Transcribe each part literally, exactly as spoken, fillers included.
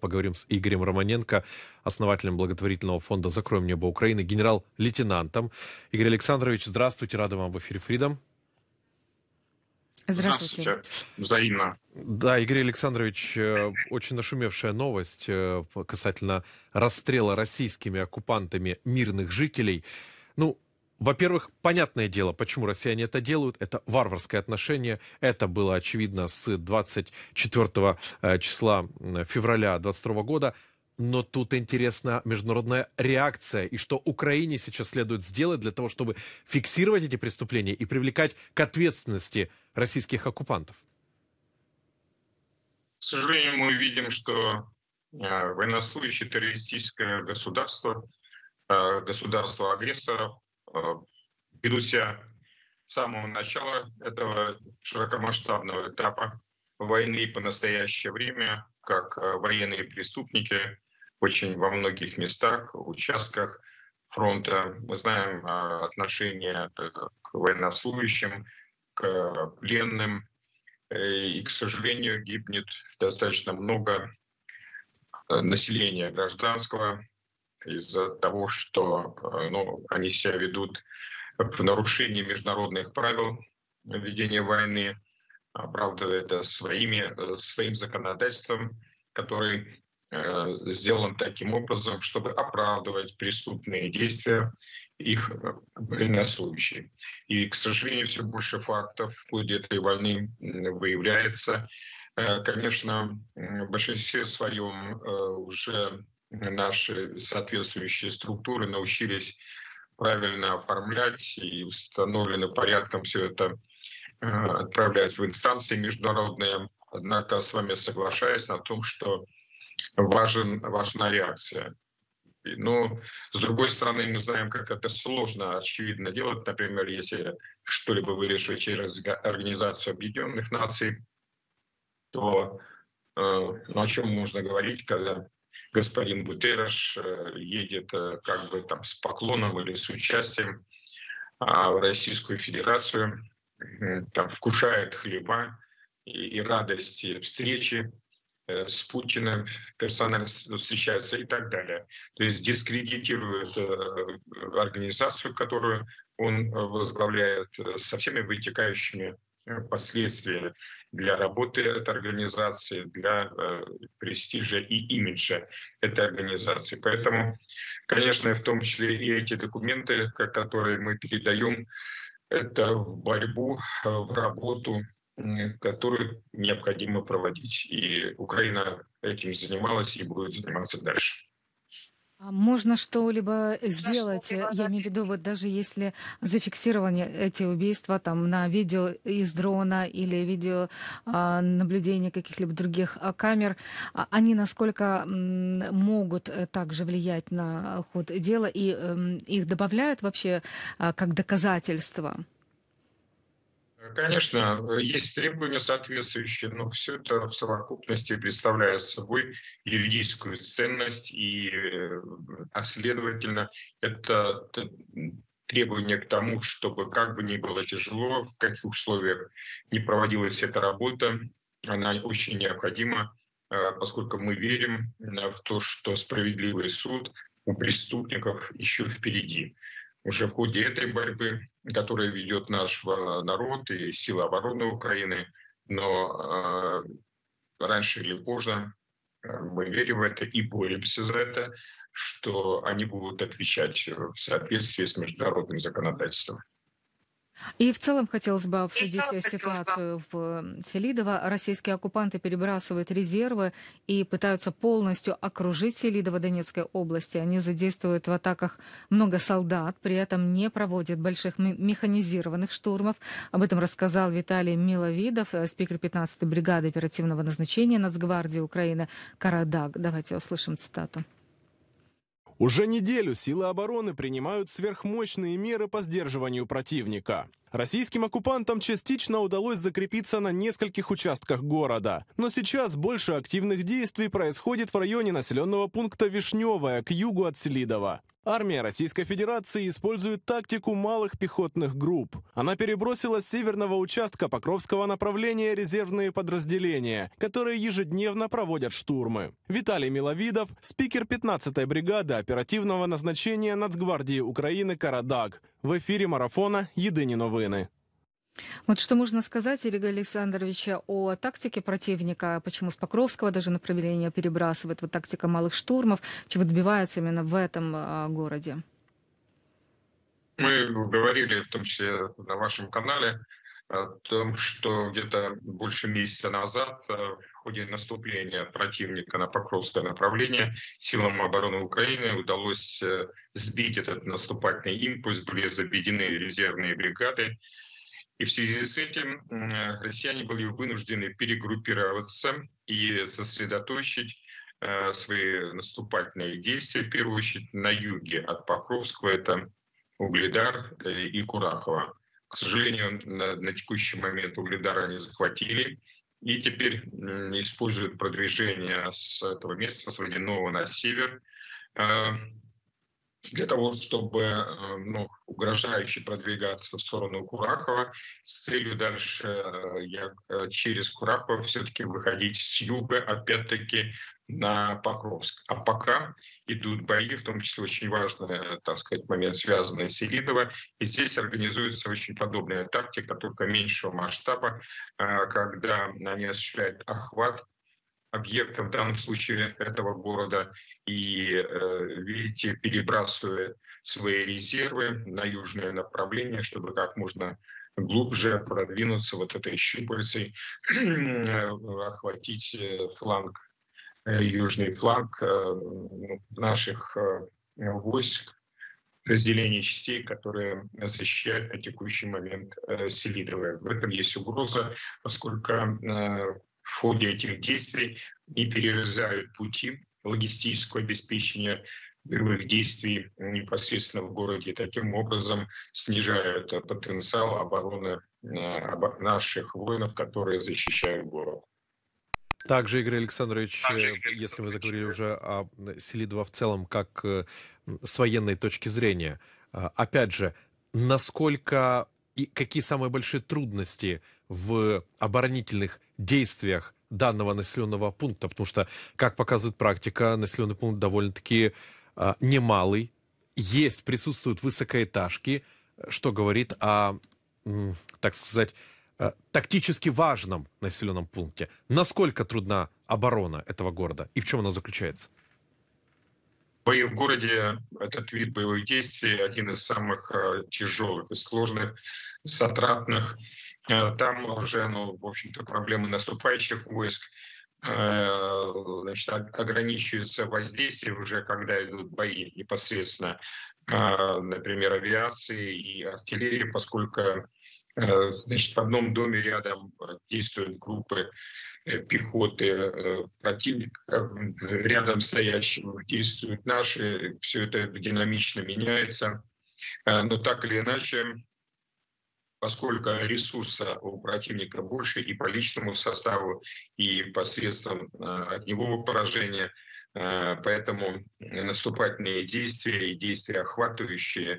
поговорим с Игорем Романенко, основателем благотворительного фонда «Закроем небо Украины», генерал-лейтенантом. Игорь Александрович, здравствуйте, рада вам в эфире Freedom. Здравствуйте. Здравствуйте. Взаимно. Да, Игорь Александрович, очень нашумевшая новость касательно расстрела российскими оккупантами мирных жителей. Ну, во-первых, понятное дело, почему россияне это делают. Это варварское отношение. Это было очевидно с двадцать четвёртого числа февраля двадцать второго года. Но тут интересна международная реакция. И что Украине сейчас следует сделать для того, чтобы фиксировать эти преступления и привлекать к ответственности российских оккупантов? К сожалению, мы видим, что военнослужащие террористическое государство, государство-агрессора ведут себя с самого начала этого широкомасштабного этапа войны и по настоящее время как военные преступники очень во многих местах, участках фронта. Мы знаем отношение к военнослужащим, к пленным. И, к сожалению, гибнет достаточно много населения гражданского из-за того, что ну, они себя ведут в нарушении международных правил ведения войны, оправдывая это своими, своим законодательством, который э, сделан таким образом, чтобы оправдывать преступные действия их военнослужащих. И, к сожалению, все больше фактов в ходе этой войны выявляется. Э, конечно, в большинстве своем э, уже наши соответствующие структуры научились правильно оформлять и установленным порядком все это э, отправлять в инстанции международные. Однако с вами соглашаюсь на том, что важен, важна реакция. Но, с другой стороны, мы знаем, как это сложно, очевидно, делать. Например, если что-либо вырішивать через Организацию Объединенных Наций, то э, ну, о чем можно говорить, когда господин Гутерреш едет как бы там с поклоном или с участием в Российскую Федерацию, там вкушает хлеба и, и радости встречи с Путиным, персонально встречается и так далее. То есть дискредитирует организацию, которую он возглавляет, со всеми вытекающими последствия для работы этой организации, для э, престижа и имиджа этой организации. Поэтому, конечно, в том числе и эти документы, которые мы передаем, это в борьбу, в работу, которую необходимо проводить. И Украина этим занималась и будет заниматься дальше. Можно что-либо сделать, я имею в виду, вот даже если зафиксированы эти убийства там на видео из дрона или видео а, наблюдения каких-либо других а, камер, а, они насколько м, могут также влиять на ход дела и м, их добавляют вообще а, как доказательство? Конечно, есть требования соответствующие, но все это в совокупности представляет собой юридическую ценность, и, а следовательно, это требование к тому, чтобы как бы ни было тяжело, в каких условиях не проводилась эта работа, она очень необходима, поскольку мы верим в то, что справедливый суд у преступников еще впереди. Уже в ходе этой борьбы, которую ведет наш народ и силы обороны Украины, но э, раньше или позже мы верим в это и боремся за это, что они будут отвечать в соответствии с международным законодательством. И в целом хотелось бы обсудить ситуацию в Селидово. Российские оккупанты перебрасывают резервы и пытаются полностью окружить Селидово Донецкой области. Они задействуют в атаках много солдат, при этом не проводят больших механизированных штурмов. Об этом рассказал Виталий Миловидов, спикер пятнадцатой бригады оперативного назначения Нацгвардии Украины «Карадаг». Давайте услышим цитату. Уже неделю силы обороны принимают сверхмощные меры по сдерживанию противника. Российским оккупантам частично удалось закрепиться на нескольких участках города. Но сейчас больше активных действий происходит в районе населенного пункта Вишневое, к югу от Селидова. Армия Российской Федерации использует тактику малых пехотных групп. Она перебросила с северного участка Покровского направления резервные подразделения, которые ежедневно проводят штурмы. Виталий Миловидов, спикер пятнадцатой бригады оперативного назначения Нацгвардии Украины «Карадаг». В эфире марафона «Єдині новини». Вот что можно сказать, Игорь Александрович, о тактике противника, почему с Покровского даже направления перебрасывает, вот тактика малых штурмов, чего добивается именно в этом а, городе? Мы говорили, в том числе на вашем канале, о том, что где-то больше месяца назад в ходе наступления противника на Покровское направление силам обороны Украины удалось сбить этот наступательный импульс, были заведены резервные бригады. И в связи с этим россияне были вынуждены перегруппироваться и сосредоточить свои наступательные действия, в первую очередь на юге от Покровского, это Угледар и Курахово. К сожалению, на, на текущий момент Угледар они захватили и теперь используют продвижение с этого места, с Водяного на север, для того, чтобы ну, угрожающе продвигаться в сторону Курахова с целью дальше я, через Курахово все-таки выходить с юга, опять-таки, на Покровск. А пока идут бои, в том числе очень важный, так сказать, момент, связанный с Селидово. И здесь организуется очень подобная тактика, только меньшего масштаба, когда они осуществляют охват объекта, в данном случае этого города, и, видите, перебрасывая свои резервы на южное направление, чтобы как можно глубже продвинуться вот этой щупальцей, охватить фланг, южный фланг наших войск, разделение частей, которые защищают на текущий момент Селидово. В этом есть угроза, поскольку в ходе этих действий не перерезают пути логистического обеспечения боевых действий непосредственно в городе, таким образом снижают потенциал обороны наших воинов, которые защищают город. Также, Игорь Александрович, Также, Игорь если мы заговорили уже о Селидово в целом, как с военной точки зрения, опять же, насколько и какие самые большие трудности в оборонительных действиях данного населенного пункта, потому что, как показывает практика, населенный пункт довольно-таки э, немалый, есть, присутствуют высокоэтажки, что говорит о, м, так сказать, э, тактически важном населенном пункте. Насколько трудна оборона этого города и в чем она заключается? Бои в городе, этот вид боевых действий, один из самых э, тяжелых и сложных, затратных. Э, там уже, ну, в общем-то, проблемы наступающих войск э, значит, ограничиваются воздействием уже, когда идут бои непосредственно, э, например, авиации и артиллерии, поскольку э, значит, в одном доме рядом действуют группы пехоты противника, рядом стоящего действуют наши, все это динамично меняется. Но так или иначе, поскольку ресурса у противника больше и по личному составу, и посредством огневого поражения, поэтому наступательные действия и действия охватывающие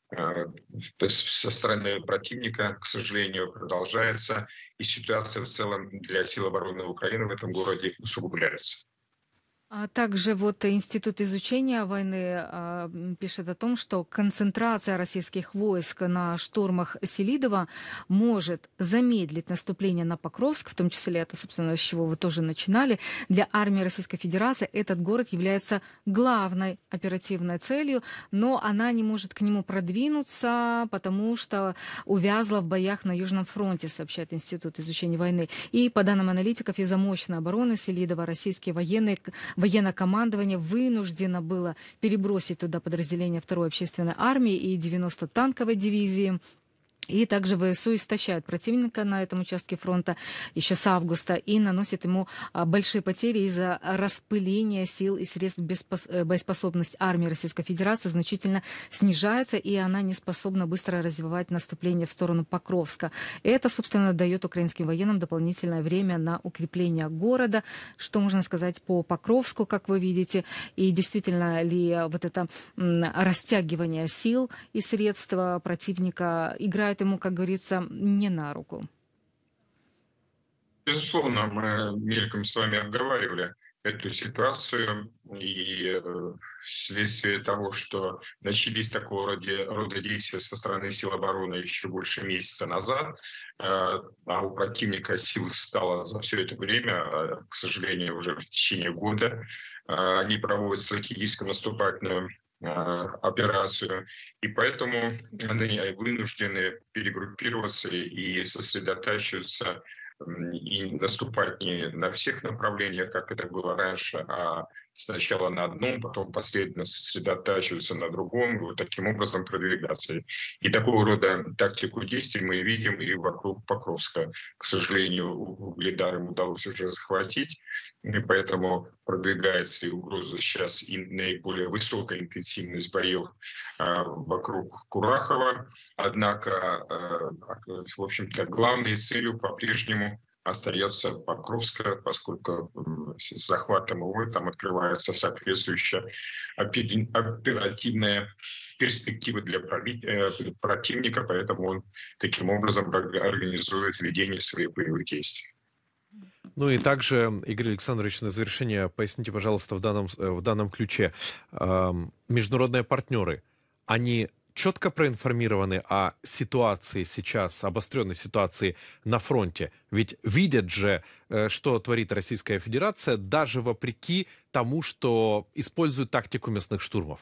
со стороны противника, к сожалению, продолжается, и ситуация в целом для сил обороны Украины в этом городе усугубляется. А также вот Институт изучения войны а, пишет о том, что концентрация российских войск на штурмах Селидова может замедлить наступление на Покровск, в том числе это, собственно, с чего вы тоже начинали. Для армии Российской Федерации этот город является главной оперативной целью, но она не может к нему продвинуться, потому что увязла в боях на Южном фронте, сообщает Институт изучения войны. И по данным аналитиков, из-за мощной обороны Селидова российские военные Военное командование вынуждено было перебросить туда подразделения второй общественной армии и девяностой танковой дивизии. И также ВСУ истощают противника на этом участке фронта еще с августа и наносит ему большие потери из-за распыления сил и средств. Боеспособность армии Российской Федерации значительно снижается, и она не способна быстро развивать наступление в сторону Покровска. Это, собственно, дает украинским военным дополнительное время на укрепление города. Что можно сказать по Покровску, как вы видите, и действительно ли вот это растягивание сил и средств противника играет ему, как говорится, не на руку? Безусловно, мы мельком с вами обговаривали эту ситуацию, и вследствие того, что начались такого рода, рода действия со стороны сил обороны еще больше месяца назад, а у противника сил стало за все это время, к сожалению, уже в течение года, они проводят стратегическую наступательную операцию, и поэтому они вынуждены перегруппироваться и сосредотачиваться и наступать не на всех направлениях, как это было раньше, а сначала на одном, потом последовательно сосредотачиваться на другом, и вот таким образом продвигаться. И такого рода тактику действий мы видим и вокруг Покровска. К сожалению, Угледар им удалось уже захватить, и поэтому продвигается и угроза сейчас и наиболее высокая интенсивность боев а, вокруг Курахова. Однако, а, в общем-то, главной целью по-прежнему остается Покровская, поскольку с захватом его там открывается соответствующая оперативная перспектива для противника, поэтому он таким образом организует ведение своих боевых действий. Ну и также, Игорь Александрович, на завершение поясните, пожалуйста, в данном, в данном ключе. Э, международные партнеры, они четко проинформированы о ситуации сейчас, обостренной ситуации на фронте? Ведь видят же, что творит Российская Федерация, даже вопреки тому, что используют тактику местных штурмов.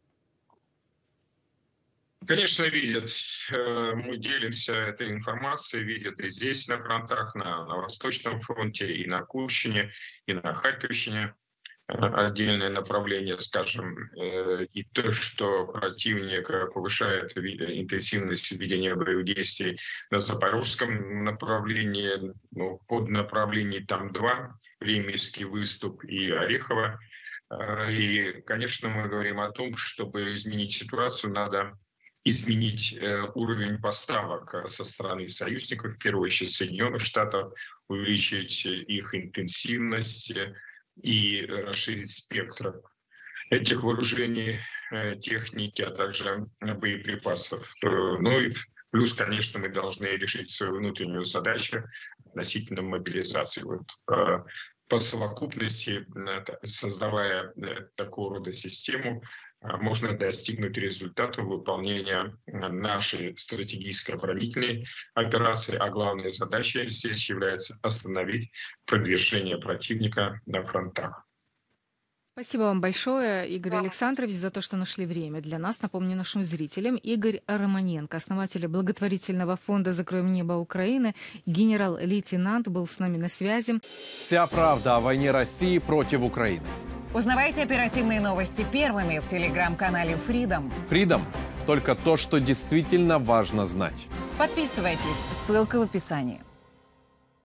Конечно, видят. Мы делимся этой информацией, видят и здесь на фронтах, на, на Восточном фронте, и на Курщине, и на Харьковщине. Отдельное направление, скажем, и то, что противник повышает интенсивность ведения боевых действий на Запорожском направлении, ну, под направлений там два, Временский выступ и Орехово. И, конечно, мы говорим о том, чтобы изменить ситуацию, надо изменить уровень поставок со стороны союзников, в первую очередь Соединенных Штатов, увеличить их интенсивность и расширить спектр этих вооружений, техники, а также боеприпасов. Ну и плюс, конечно, мы должны решить свою внутреннюю задачу относительно мобилизации. Вот, по совокупности, создавая такого рода систему, можно достигнуть результата выполнения нашей стратегической оборонительной операции, а главная задача здесь является остановить продвижение противника на фронтах. Спасибо вам большое, Игорь Александрович, за то, что нашли время для нас. Напомню нашим зрителям, Игорь Романенко, основатель благотворительного фонда «Закроем небо Украины», генерал-лейтенант, был с нами на связи. Вся правда о войне России против Украины. Узнавайте оперативные новости первыми в телеграм-канале Freedom. Freedom – только то, что действительно важно знать. Подписывайтесь, ссылка в описании.